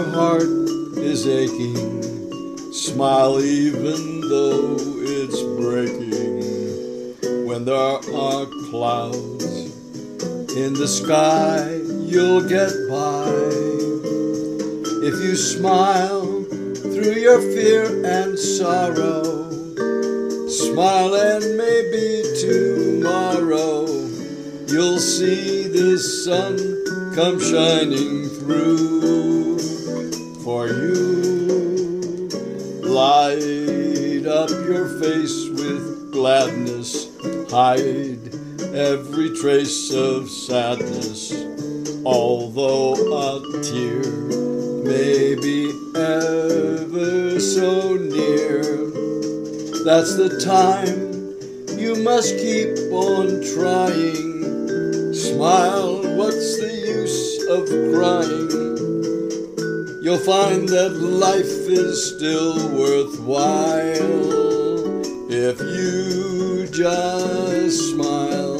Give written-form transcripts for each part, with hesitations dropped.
heart is aching, smile even though it's breaking. When there are clouds in the sky, you'll get by. If you smile through your fear and sorrow, smile and maybe tomorrow you'll see the sun come shining through for you. Light up your face with gladness, hide every trace of sadness. Although a tear may be ever so near, that's the time you must keep on trying. Smile, what's the use of crying? You'll find that life is still worthwhile if you just smile.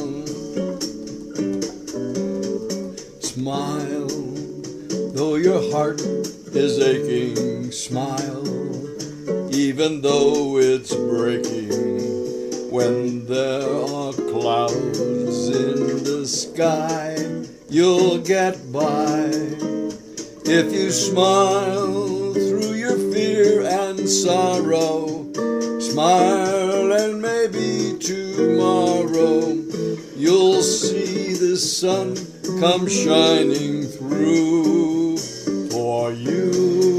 Smile, though your heart is aching. Smile, even though it's breaking. When there are clouds in the sky, you'll get by. If you smile through your fear and sorrow, smile and maybe tomorrow you'll see the sun come shining through for you.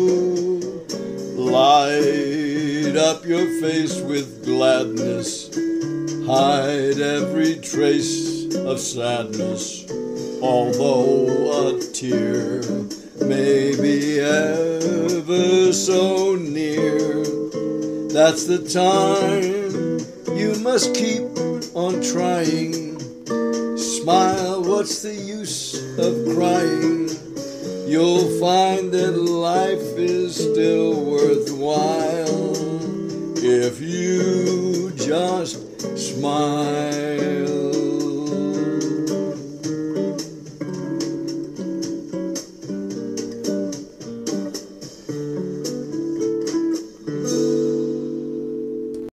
Light up your face with gladness, hide every trace of sadness. Although a tear may be ever so near, that's the time you must keep on trying. Smile, what's the use of crying? You'll find that life is still worthwhile if you just smile.